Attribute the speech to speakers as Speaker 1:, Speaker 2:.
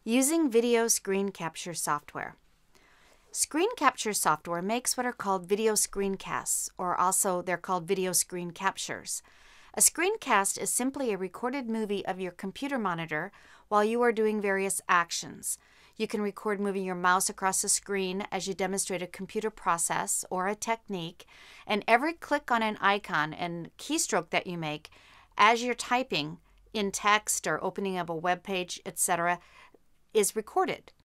Speaker 1: Using video screen capture software. Screen capture software makes what are called video screencasts, or also they're called video screen captures. A screencast is simply a recorded movie of your computer monitor while you are doing various actions. You can record moving your mouse across the screen as you demonstrate a computer process or a technique, and every click on an icon and keystroke that you make as you're typing in text or opening up a web page, etc., is recorded.